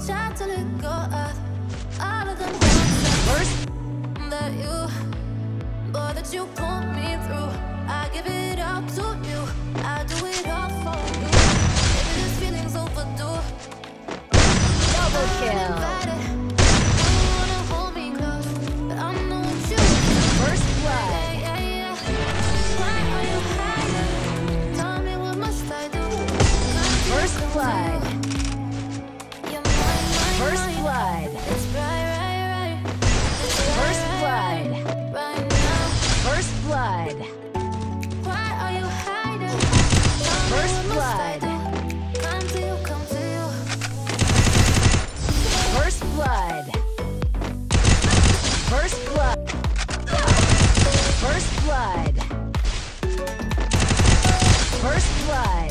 try to let go of all of them first that you put me through. I give it all to you. I do it all for you. Maybe this feeling's overdue. Double kill. You wanna hold me close, but I know what you First blood. Why are you hiding? Tell me what must I do? First blood. You're mine. First blood. It's right. First blood. Right now. First blood. Why are you hiding? First blood. Come to you. First blood. First blood. First blood. First blood.